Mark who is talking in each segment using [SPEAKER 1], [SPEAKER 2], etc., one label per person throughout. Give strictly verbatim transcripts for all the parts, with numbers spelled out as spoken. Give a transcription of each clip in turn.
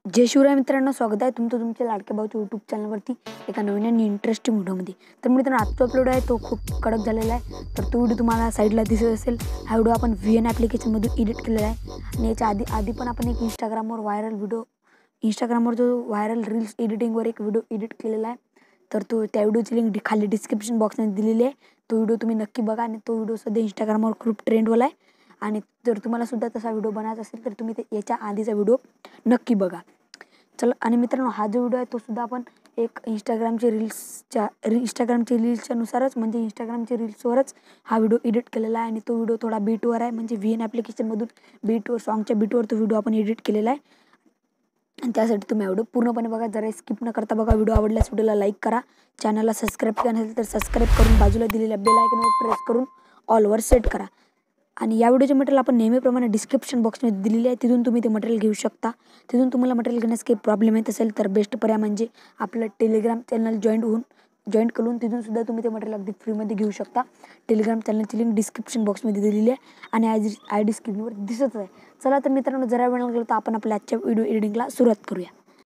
[SPEAKER 1] जय शिवराय मित्रांनो, स्वागत आहे तुमचं तुमच्या लाडक्या भाऊच्या यूट्यूब चॅनलवरती एका नवीन आणि इंटरेस्टिंग व्हिडिओमध्ये. तर मित्रांनो, आजचा अपलोड आहे तो खूप कडक झालेला आहे. तर तो व्हिडिओ तुम्हाला साईडला दिसत असेल. हा व्हिडिओ आपण व्ही एन ॲप्लिकेशनमधून एडिट केलेला आहे आणि याच्या आधी आधी पण आपण एक इंस्टाग्रामवर व्हायरल व्हिडिओ इंस्टाग्रामवर जो व्हायरल रील्स एडिटिंगवर एक व्हिडिओ एडिट केलेला आहे. तर तो त्या व्हिडिओची लिंक खाली डिस्क्रिप्शन बॉक्समध्ये दिलेली आहे. तो व्हिडिओ तुम्ही नक्की बघा आणि तो व्हिडिओ सध्या इंस्टाग्रामवर खूप ट्रेंडवाला आहे. आणि जर तुम्हाला सुद्धा तसा व्हिडिओ बनायचा असेल तर तुम्ही ते याच्या आधीचा व्हिडिओ नक्की बघा. चला, आणि मित्रांनो, हा जो व्हिडिओ आहे तो सुद्धा आपण एक इंस्टाग्रामचे रील्सच्या इंस्टाग्रामचे रील्सच्या नुसारच म्हणजे इंस्टाग्रामचे रील्सवरच हा व्हिडिओ एडिट केलेला आहे. आणि तो व्हिडिओ थोडा बीटवर आहे, म्हणजे व्ही एन ॲप्लिकेशनमधून बीटवर सॉन्गच्या बीटवर तो व्हिडिओ आपण एडिट केलेला आहे. आणि त्यासाठी तुम्ही व्हिडिओ पूर्णपणे बघा, जरा स्किप न करता बघा. व्हिडिओ आवडल्यास व्हिडिओला लाईक करा, चॅनलला सबस्क्राईब केलं नसेल तर सबस्क्राईब करून बाजूला दिलेल्या बेल आयकॉनवर प्रेस करून ऑलवर सेट करा. आणि या व्हिडिओचे मटेरियल आपण नेहमीप्रमाणे डिस्क्रिप्शन बॉक्समध्ये दिलेली आहे, तिथून तुम्ही ते मटेरियल घेऊ शकता. तिथून तुम्हाला मटेरियल घेण्यास काही प्रॉब्लेम येत असेल तर बेस्ट पर्याय म्हणजे आपलं टेलिग्राम चॅनल जॉईंट होऊन जॉईंट करून तिथून सुद्धा तुम्ही ते मटेरियल अगदी फ्रीमध्ये घेऊ शकता. टेलिग्राम चॅनलची लिंक डिस्क्रिप्शन बॉक्समध्ये दिलेली आहे आणि आय जी आय डी स्क्रीनवर दिसत आहे. चला तर मित्रांनो, जरा वेळ लागला तर आपण आपल्या आजच्या व्हिडिओ एडिटिंगला सुरुवात करूया.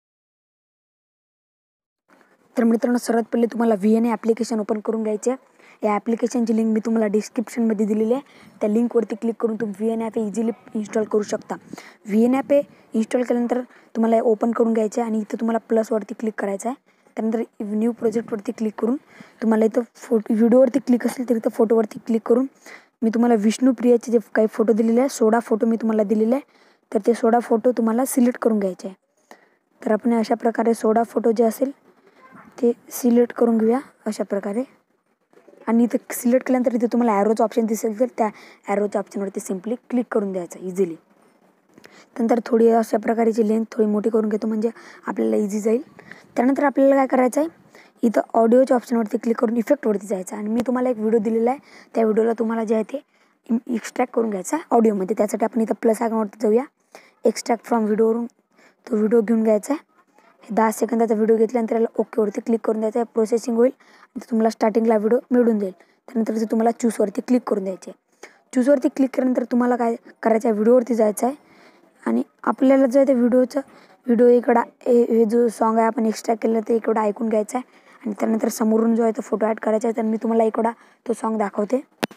[SPEAKER 1] तर मित्रांनो, सर्वात पहिले तुम्हाला व्ही एन ॲप्लिकेशन ओपन करून घ्यायचे आहे. या ॲप्लिकेशनची लिंक मी तुम्हाला डिस्क्रिप्शनमध्ये दिलेली आहे. त्या लिंकवरती क्लिक करून तुम्ही V N app easily install करू शकता. व्ही एन ॲप हे इन्स्टॉल केल्यानंतर तुम्हाला ओपन करून घ्यायचे आहे आणि इथं तुम्हाला प्लसवरती क्लिक करायचं आहे. त्यानंतर न्यू प्रोजेक्टवरती क्लिक करून तुम्हाला इथं फोटो व्हिडिओवरती क्लिक असेल तर इथं फोटोवरती क्लिक करून मी तुम्हाला विष्णू प्रियाचे जे काही फोटो दिलेले आहे, सोळा फोटो मी तुम्हाला दिलेले आहे. तर ते सोळा फोटो तुम्हाला सिलेक्ट करून घ्यायचे आहे. तर आपण अशा प्रकारे सोळा फोटो जे असेल ते सिलेक्ट करून घेऊया अशा प्रकारे. आणि इथं सिलेक्ट केल्यानंतर इथे तुम्हाला ॲरोचं ऑप्शन दिसेल तर त्या ॲरोच्या ऑप्शनवरती सिम्पली क्लिक करून द्यायचं इझिली. त्यानंतर थोडी अशा प्रकारची लेंथ थोडी मोठी करून घेतो म्हणजे आपल्याला इझी जाईल. त्यानंतर आपल्याला काय करायचं आहे, इथं ऑडिओच्या ऑप्शनवरती क्लिक करून इफेक्टवरती जायचं आणि मी तुम्हाला एक व्हिडिओ दिलेला आहे. त्या व्हिडिओला तुम्हाला जे आहे ते एक्स्ट्रॅक्ट करून घ्यायचा आहे ऑडिओमध्ये. त्यासाठी आपण इथं प्लस आयकॉनवरती जाऊया. एक्स्ट्रॅक्ट फ्रॉम व्हिडिओवरून तो व्हिडिओ घेऊन घ्यायचा आहे. दहा सेकंदाचा व्हिडिओ घेतल्यानंतर याला ओकेवरती क्लिक करून द्यायचं आहे. प्रोसेसिंग होईल आणि तुम्हाला स्टार्टिंगला व्हिडिओ मिळून जाईल. त्यानंतर ते तुम्हाला चूजवरती क्लिक करून द्यायचे आहे. चूजवरती क्लिक केल्यानंतर तुम्हाला काय करायचं आहे, व्हिडिओवरती जायचं आहे आणि आपल्याला जो आहे ते व्हिडिओचं व्हिडिओ इकडं हे जो सॉन्ग आहे आपण एक्स्ट्रा केलं ते इकडं ऐकून घ्यायचं आहे. आणि त्यानंतर समोरून जो आहे तो फोटो ॲड करायचा आहे. तर मी तुम्हाला इकडं तो सॉन्ग दाखवते.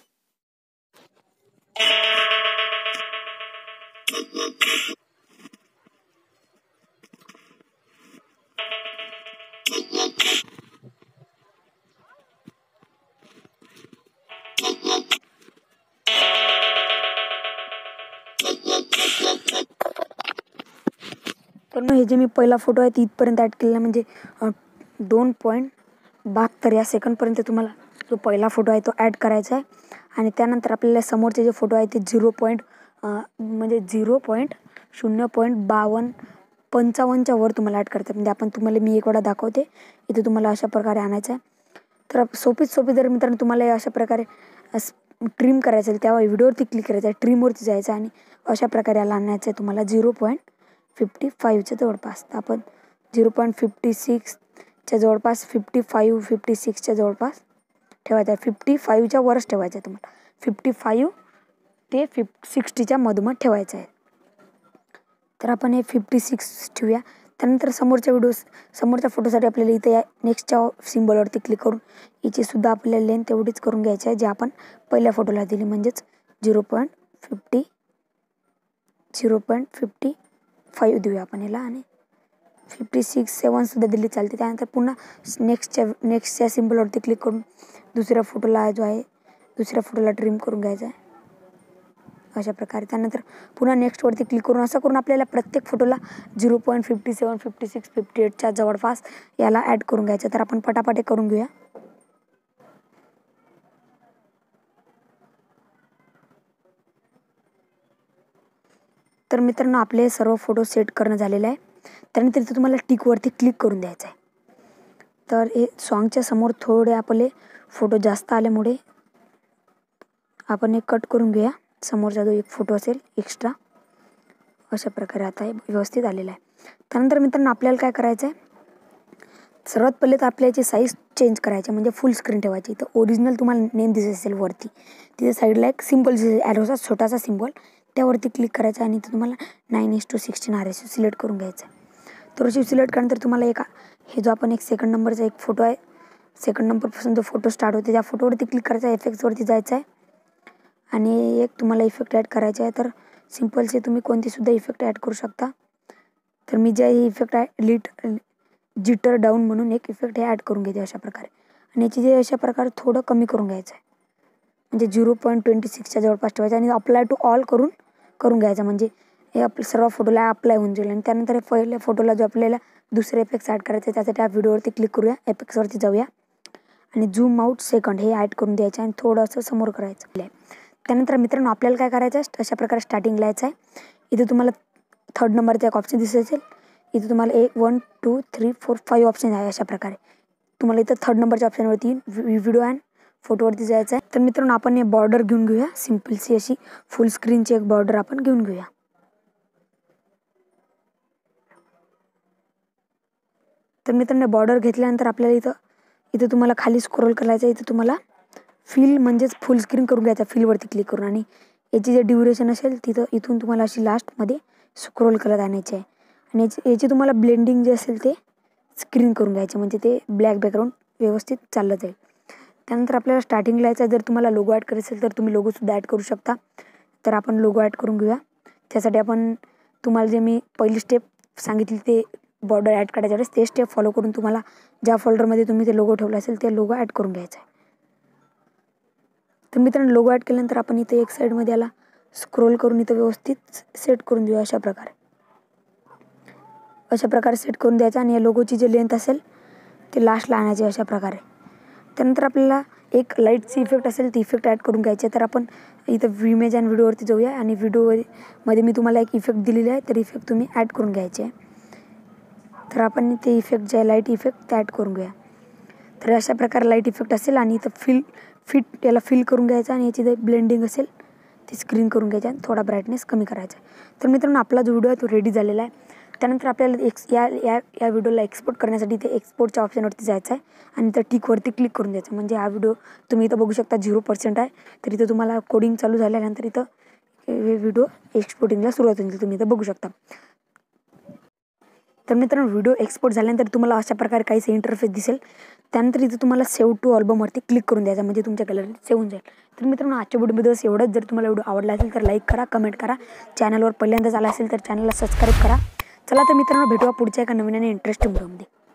[SPEAKER 1] तर हे जे मी पहिला फोटो आहे ती इथपर्यंत ॲड केलेला म्हणजे दोन पॉईंट बहात्तर या सेकंडपर्यंत तुम्हाला जो पहिला फोटो आहे तो ॲड करायचा आहे. आणि त्यानंतर आपल्याला समोरचे जे फोटो आहे ते झिरो पॉईंट म्हणजे झिरो पॉईंट शून्य पॉईंट बावन्न पंचावन्नच्या वर तुम्हाला ॲड करतात. म्हणजे आपण तुम्हाला मी एक वेळा दाखवते, इथे तुम्हाला अशा प्रकारे आणायचं आहे. तर सोपीच सोपी जर मित्रांनो तुम्हाला अशा प्रकारे ट्रिम करायचं आहे तेव्हा व्हिडिओवरती क्लिक करायचं आहे, ट्रिमवरती जायचं आणि अशा प्रकारे याला आणायचं आहे तुम्हाला झिरो पॉईंट फिफ्टी फाईव्हच्या जवळपास. तर आपण झिरो पॉईंट फिफ्टी सिक्सच्या जवळपास फिफ्टी फाईव्ह फिफ्टी सिक्सच्या जवळपास ठेवायचं आहे. फिफ्टी फाईव्हच्या वरच ठेवायचं आहे तुम्हाला. फिफ्टी फाईव्ह ते फिफ्ट सिक्स्टीच्या मधोमध ठेवायचं आहे. तर आपण हे फिफ्टी सिक्स ठेवूया. त्यानंतर समोरच्या व्हिडिओ समोरच्या फोटोसाठी आपल्याला इथे या नेक्स्टच्या सिम्बॉलवरती क्लिक करून हिचीसुद्धा आपल्याला लेंथ एवढीच करून घ्यायची आहे जे आपण पहिल्या फोटोला दिली, म्हणजेच zero point fifty zero point fifty five देऊया आपण याला. आणि फिफ्टी सिक्स सेवनसुद्धा दिली चालते. त्यानंतर पुन्हा नेक्स्टच्या नेक्स्टच्या सिम्बॉलवरती क्लिक करून दुसऱ्या फोटोला जो आहे दुसऱ्या फोटोला ट्रिम करून घ्यायचा आहे अशा प्रकारे. त्यानंतर पुन्हा नेक्स्टवरती क्लिक करून असं करून आपल्याला प्रत्येक फोटोला zero point fifty seven fifty six fifty एटच्या जवळपास याला ॲड करून घ्यायचं. तर आपण पटापटे करून घेऊया. तर मित्रांनो, आपले सर्व फोटो सेट करणं झालेलं आहे. त्यानंतर इथं तुम्हाला टिकवरती क्लिक करून द्यायचं आहे. तर हे सॉन्गच्या समोर थोडे आपले फोटो जास्त आल्यामुळे आपण हे कट करून घेऊया. समोरचा जो एक फोटो असेल एक्स्ट्रा अशा प्रकारे आता हे व्यवस्थित आलेला आहे. त्यानंतर मित्रांनो आपल्याला काय करायचं आहे, सर्वात पहिले तर आपल्याची साईज चेंज करायची म्हणजे फुल स्क्रीन ठेवायची. तर ओरिजिनल तुम्हाला नेम दिसत असेल वरती, तिथे साईडला एक सिम्बॉल दिसेल ॲरोचा छोटासा सिम्बॉल, त्यावरती क्लिक करायचा आणि इथे तुम्हाला nine is to sixteen R S select करून घ्यायचं आहे. थोडीशी सिलेक्ट केल्यानंतर तुम्हाला एक हे जो आपण एक सेकंड नंबरचा एक फोटो आहे, सेकंड नंबरपासून जो फोटो स्टार्ट होते त्या फोटोवरती क्लिक करायचा आहे, इफेक्ट्सवरती जायचं आहे आणि एक तुम्हाला इफेक्ट ॲड करायचे आहे. तर सिम्पलचे तुम्ही कोणतेसुद्धा इफेक्ट ॲड करू शकता. तर मी जे इफेक्ट आहे लिट जिटर डाऊन म्हणून एक इफेक्ट हे ॲड करून घेते अशा प्रकारे. आणि याची जे अशा प्रकारे थोडं कमी करून घ्यायचं आहे, म्हणजे झिरो पॉईंट ट्वेंटी सिक्सच्या जवळपास ठेवायचं आणि अप्लाय टू ऑल करून करून घ्यायचं. म्हणजे हे आपल्या सर्व फोटोला अप्लाय होऊन जाईल. आणि त्यानंतर हे पहिल्या फोटोला जो आपल्याला दुसरे इफेक्ट्स ॲड करायचे त्यासाठी या व्हिडिओवरती क्लिक करूया, इफेक्ट्सवरती जाऊया आणि झूम आउट सेकंड हे ॲड करून द्यायचं आणि थोडंसं समोर करायचं. त्यानंतर मित्रांनो आपल्याला काय करायचं आहे, अशा प्रकारे स्टार्टिंग लिहायचं आहे. इथे तुम्हाला थर्ड नंबरचा एक ऑप्शन दिसत असेल, इथे तुम्हाला एक one two three four five option आहे. अशा प्रकारे तुम्हाला इथं थर्ड नंबरच्या ऑप्शनवरती व्हिडिओ अँड फोटोवरती जायचं आहे. तर मित्रांनो आपण हे बॉर्डर घेऊन घेऊया, सिम्पलची अशी फुल स्क्रीनची एक बॉर्डर आपण घेऊन घेऊया. तर मित्रांनो बॉर्डर घेतल्यानंतर आपल्याला इथं इथं तुम्हाला खाली स्क्रोल करायचं आहे. इथं तुम्हाला फिल म्हणजेच फुल स्क्रीन करून घ्यायचा फिलवरती क्लिक करून आणि याची जे ड्युरेशन असेल तिथं इथून तुम्हाला अशी लास्टमध्ये स्क्रोल करत आणायची आहे. आणि याची याची तुम्हाला ब्लेंडिंग जे असेल ते स्क्रीन करून घ्यायचे, म्हणजे ते ब्लॅक बॅकग्राऊंड व्यवस्थित चाललं जाईल. त्यानंतर आपल्याला स्टार्टिंग लिहायचं आहे. जर तुम्हाला लोगो ॲड करायचं असेल तर तुम्ही लोगोसुद्धा ॲड करू शकता. तर आपण लोगो ॲड करून घेऊया. त्यासाठी आपण तुम्हाला जे मी पहिली स्टेप सांगितली ते बॉर्डर ॲड करायच्या वेळेस ते स्टेप फॉलो करून तुम्हाला ज्या फोल्डरमध्ये तुम्ही ते लोगो ठेवला असेल ते लोगो ॲड करून घ्यायचा आहे. तर मित्रांनो लोगो ॲड केल्यानंतर आपण इथे एक साईडमध्ये याला स्क्रोल करून इथं व्यवस्थित सेट करून देऊया. अशा प्रकारे अशा प्रकारे सेट करून द्यायचा आणि या लोगोची जी लेंथ असेल ते लास्टला आणायची अशा प्रकारे. त्यानंतर आपल्याला एक लाईटची इफेक्ट असेल ती इफेक्ट ॲड करून घ्यायची. तर आपण इथं इमेज आणि व्हिडिओवरती जाऊया आणि व्हिडिओमध्ये मी तुम्हाला एक इफेक्ट दिलेली आहे, तर इफेक्ट तुम्ही ॲड करून घ्यायचे आहे. तर आपण ते इफेक्ट जे आहे लाईट इफेक्ट ते ॲड करून घेऊया. तर अशा प्रकारे लाईट इफेक्ट असेल आणि इथं फिल फिट याला फिल करून घ्यायचं आणि याची जे ब्लेंडिंग असेल ती स्क्रीन करून घ्यायची आणि थोडा ब्राईटनेस कमी करायचा. तर मित्रांनो आपला जो व्हिडिओ आहे तो रेडी झालेला आहे. त्यानंतर आपल्याला एक्स या या या व्हिडिओला एक्सपोर्ट करण्यासाठी ते एक्सपोर्टच्या ऑप्शनवरती जायचं आहे आणि त्या टिकवरती क्लिक करून द्यायचं. म्हणजे हा व्हिडिओ तुम्ही इथं बघू शकता झिरो पर्सेंट आहे. तर इथं तुम्हाला कोडिंग चालू झाल्यानंतर इथं हे व्हिडिओ एक्सपोर्टिंगला सुरुवात होईल, तुम्ही इथं बघू शकता. तर मित्रांनो व्हिडिओ एक्सपोर्ट झाल्यानंतर तुम्हाला अशा प्रकारे काहीच इंटरफेस दिसेल. त्यानंतर इथं तुम्हाला सेव्ह टू अल्बमवरती क्लिक करून द्यायचा, म्हणजे तुमच्या गॅलरीत सेव्ह होऊन जाईल. तर मित्रांनो आजच्या व्हिडिओमध्ये बस एवढंच. जर तुम्हाला व्हिडिओ आवडला असेल तर लाईक करा, कमेंट करा. चॅनलवर पहिल्यांदाच आला असेल तर चॅनलला सबस्क्राईब करा. चला तर मित्रांनो भेटूया पुढच्या एका नवीन आणि इंटरेस्टिंग व्हिडिओमध्ये.